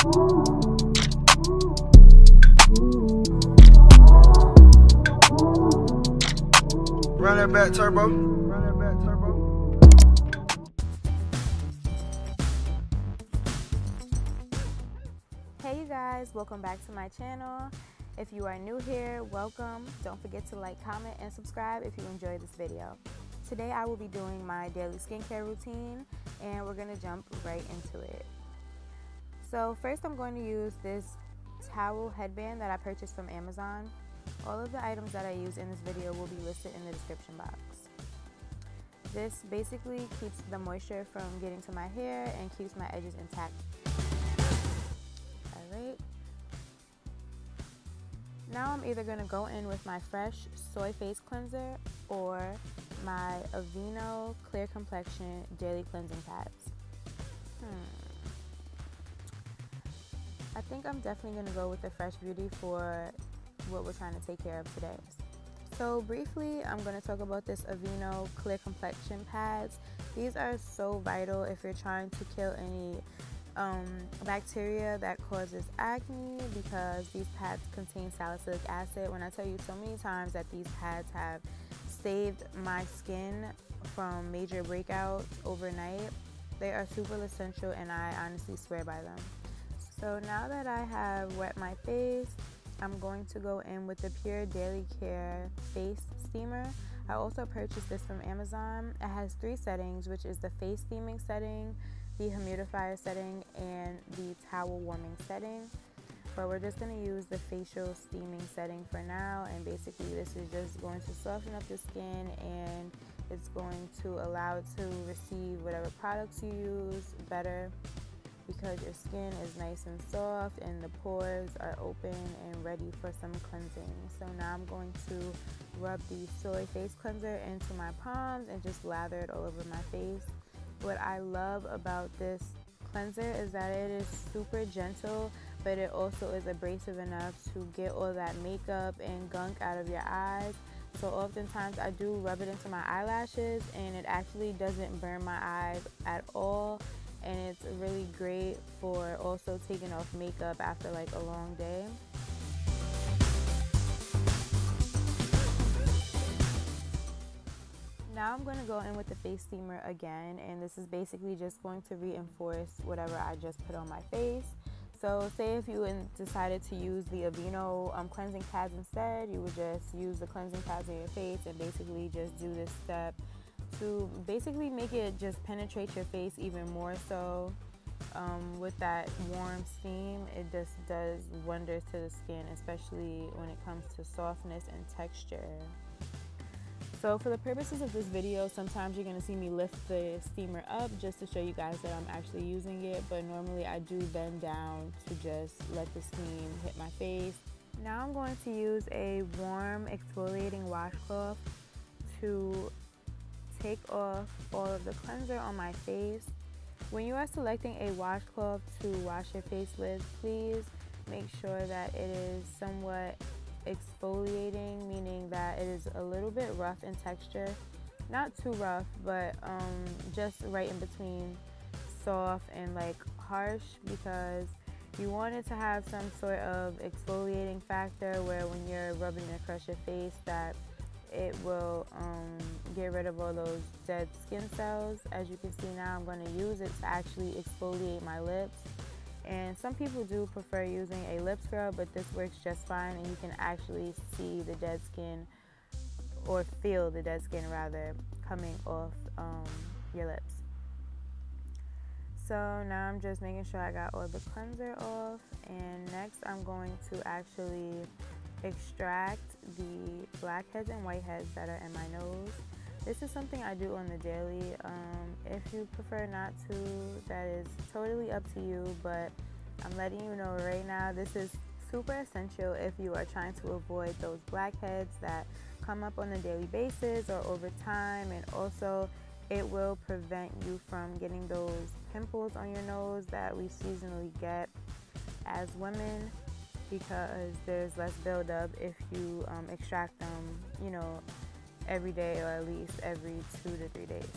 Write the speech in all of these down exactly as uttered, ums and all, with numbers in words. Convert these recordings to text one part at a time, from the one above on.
Run that back, turbo. Run that back, turbo. Hey you guys, welcome back to my channel. If you are new here, welcome. Don't forget to like, comment, and subscribe if you enjoyed this video. Today I will be doing my daily skincare routine and we're going to jump right into it. So first I'm going to use this towel headband that I purchased from Amazon. All of the items that I use in this video will be listed in the description box. This basically keeps the moisture from getting to my hair and keeps my edges intact. Alright. Now I'm either going to go in with my fresh soy face cleanser or my Aveeno Clear Complexion Daily Cleansing Pads. Hmm. I think I'm definitely going to go with the Fresh Beauty for what we're trying to take care of today. So briefly, I'm going to talk about this Aveeno Clear Complexion Pads. These are so vital if you're trying to kill any um, bacteria that causes acne, because these pads contain salicylic acid. When I tell you so many times that these pads have saved my skin from major breakouts overnight, they are super essential and I honestly swear by them. So now that I have wet my face, I'm going to go in with the Pure Daily Care Face Steamer. I also purchased this from Amazon. It has three settings, which is the face steaming setting, the humidifier setting, and the towel warming setting. But we're just going to use the facial steaming setting for now, and basically this is just going to soften up the skin and it's going to allow it to receive whatever products you use better, because your skin is nice and soft and the pores are open and ready for some cleansing. So now I'm going to rub the soy face cleanser into my palms and just lather it all over my face. What I love about this cleanser is that it is super gentle, but it also is abrasive enough to get all that makeup and gunk out of your eyes. So oftentimes I do rub it into my eyelashes and it actually doesn't burn my eyes at all. And it's really great for also taking off makeup after like a long day. Now I'm going to go in with the face steamer again, and this is basically just going to reinforce whatever I just put on my face. So say if you decided to use the Aveeno um, cleansing pads instead, you would just use the cleansing pads on your face and basically just do this step to basically make it just penetrate your face even more so. Um, with that warm steam, it just does wonders to the skin, especially when it comes to softness and texture. So for the purposes of this video, sometimes you're going to see me lift the steamer up just to show you guys that I'm actually using it, but normally I do bend down to just let the steam hit my face. Now I'm going to use a warm exfoliating washcloth to take off all of the cleanser on my face. When you are selecting a washcloth to wash your face with, please make sure that it is somewhat exfoliating, meaning that it is a little bit rough in texture. Not too rough, but um, just right in between soft and like harsh, because you want it to have some sort of exfoliating factor where when you're rubbing it across your face that it will um, get rid of all those dead skin cells. As you can see now, I'm going to use it to actually exfoliate my lips. And some people do prefer using a lip scrub, but this works just fine, and you can actually see the dead skin, or feel the dead skin rather, coming off um, your lips. So now I'm just making sure I got all the cleanser off, and next I'm going to actually extract the blackheads and whiteheads that are in my nose. This is something I do on the daily. Um, if you prefer not to, that is totally up to you, but I'm letting you know right now this is super essential if you are trying to avoid those blackheads that come up on a daily basis or over time, and also it will prevent you from getting those pimples on your nose that we seasonally get as women, because there's less buildup if you um, extract them, you know, every day or at least every two to three days.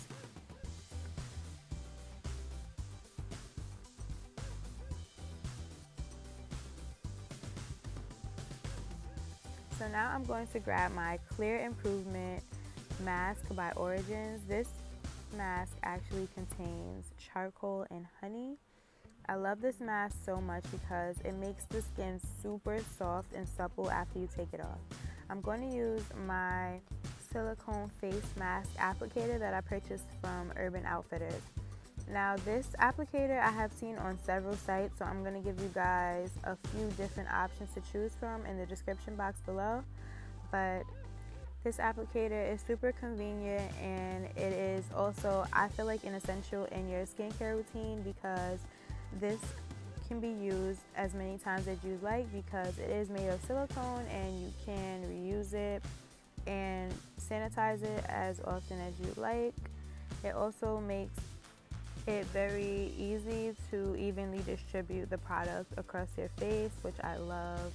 So now I'm going to grab my Clear Improvement Mask by Origins. This mask actually contains charcoal and honey. I love this mask so much because it makes the skin super soft and supple after you take it off. I'm going to use my silicone face mask applicator that I purchased from Urban Outfitters. Now this applicator I have seen on several sites, so I'm going to give you guys a few different options to choose from in the description box below. But this applicator is super convenient, and it is also, I feel like, an essential in your skincare routine because this can be used as many times as you like because it is made of silicone and you can reuse it and sanitize it as often as you like. It also makes it very easy to evenly distribute the product across your face, which I love.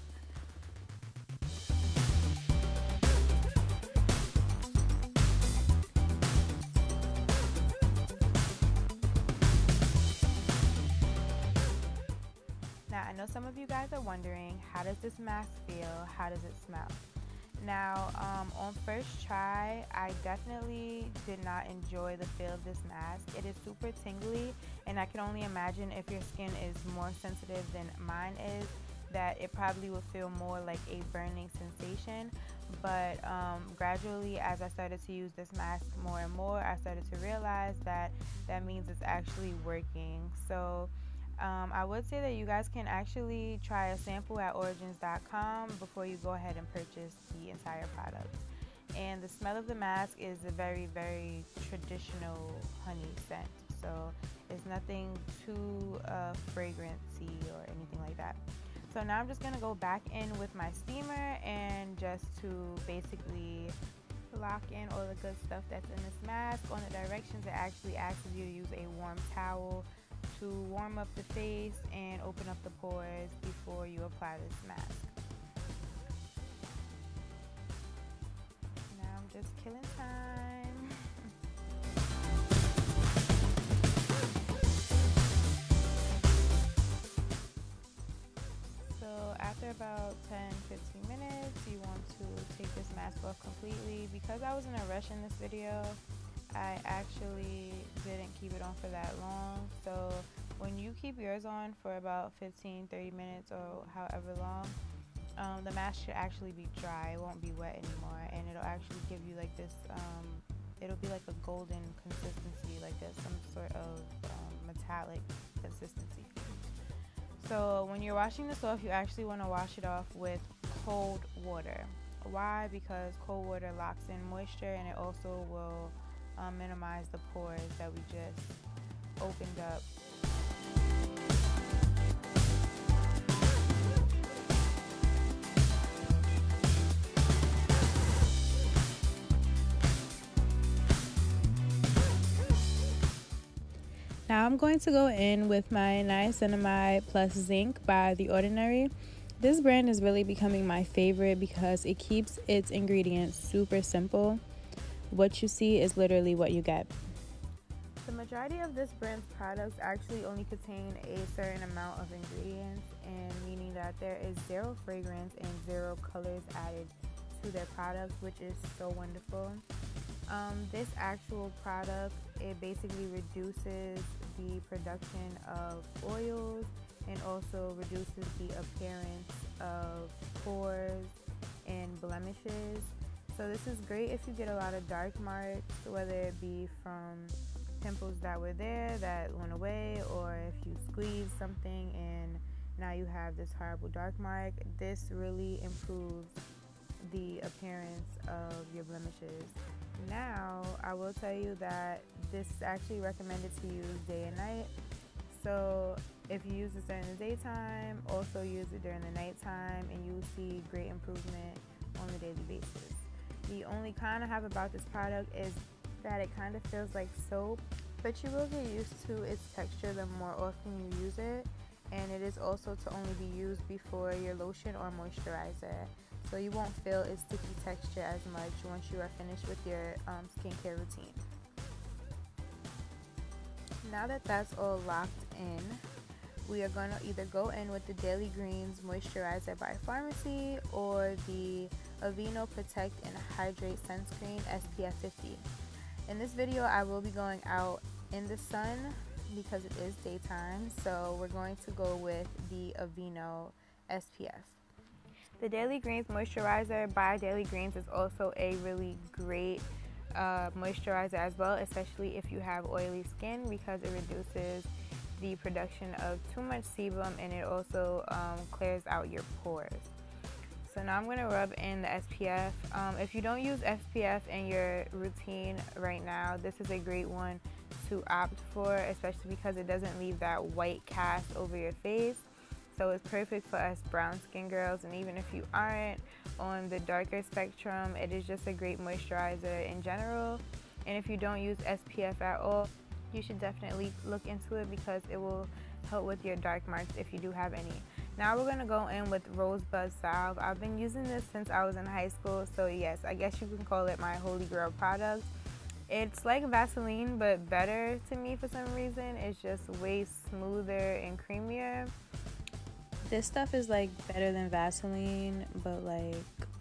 Now, I know some of you guys are wondering, how does this mask feel? How does it smell? Now, um, on first try, I definitely did not enjoy the feel of this mask. It is super tingly, and I can only imagine if your skin is more sensitive than mine is, that it probably would feel more like a burning sensation. But um, gradually, as I started to use this mask more and more, I started to realize that that means it's actually working. So Um, I would say that you guys can actually try a sample at origins dot com before you go ahead and purchase the entire product. And the smell of the mask is a very, very traditional honey scent. So it's nothing too uh, fragrancy or anything like that. So now I'm just going to go back in with my steamer and just to basically lock in all the good stuff that's in this mask. On the directions, it actually asks you to use a warm towel to warm up the face and open up the pores before you apply this mask. Now I'm just killing time. So after about ten to fifteen minutes, you want to take this mask off completely. Because I was in a rush in this video, I actually didn't keep it on for that long. So when you keep yours on for about fifteen, thirty minutes or however long, um, the mask should actually be dry. It won't be wet anymore, and it'll actually give you like this, um, it'll be like a golden consistency, like a, some sort of um, metallic consistency. So when you're washing this off, you actually want to wash it off with cold water. Why? Because cold water locks in moisture, and it also will Um, minimize the pores that we just opened up. Now I'm going to go in with my Niacinamide Plus Zinc by The Ordinary. This brand is really becoming my favorite because it keeps its ingredients super simple. What you see is literally what you get. The majority of this brand's products actually only contain a certain amount of ingredients, and meaning that there is zero fragrance and zero colors added to their products, which is so wonderful. Um, this actual product, it basically reduces the production of oils and also reduces the appearance of pores and blemishes. So this is great if you get a lot of dark marks, whether it be from pimples that were there that went away, or if you squeeze something and now you have this horrible dark mark. This really improves the appearance of your blemishes. Now, I will tell you that this is actually recommended to use day and night. So if you use this during the daytime, also use it during the nighttime, and you will see great improvement on a daily basis. The only con I have about this product is that it kind of feels like soap, but you will get used to its texture the more often you use it, and it is also to only be used before your lotion or moisturizer, so you won't feel its sticky texture as much once you are finished with your um, skincare routine. Now that that's all locked in, we are going to either go in with the Daily Greens Moisturizer by Pharmacy or the Aveeno Protect and Hydrate Sunscreen S P F fifty. In this video, I will be going out in the sun because it is daytime, so we're going to go with the Aveeno S P F. The Daily Greens Moisturizer by Daily Greens is also a really great uh, moisturizer as well, especially if you have oily skin, because it reduces the production of too much sebum and it also um, clears out your pores. So now I'm going to rub in the S P F. Um, if you don't use S P F in your routine right now, this is a great one to opt for, especially because it doesn't leave that white cast over your face. So it's perfect for us brown skin girls, and even if you aren't on the darker spectrum, it is just a great moisturizer in general. And if you don't use S P F at all, you should definitely look into it because it will help with your dark marks if you do have any. Now we're going to go in with Rosebud Salve. I've been using this since I was in high school, so yes, I guess you can call it my holy grail product. It's like Vaseline, but better to me for some reason. It's just way smoother and creamier. This stuff is like better than Vaseline, but like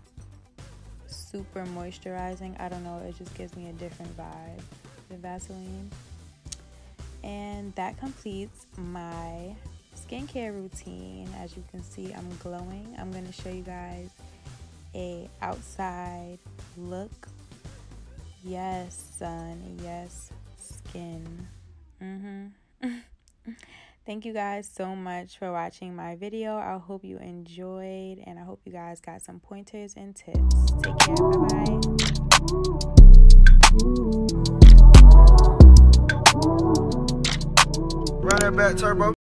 super moisturizing. I don't know, it just gives me a different vibe than Vaseline. And that completes my skincare routine. As you can see, I'm glowing. I'm going to show you guys a outside look. Yes, sun. Yes, skin. Mm-hmm. Thank you guys so much for watching my video. I hope you enjoyed, and I hope you guys got some pointers and tips. Take care. Bye-bye. Run that back, Turbo.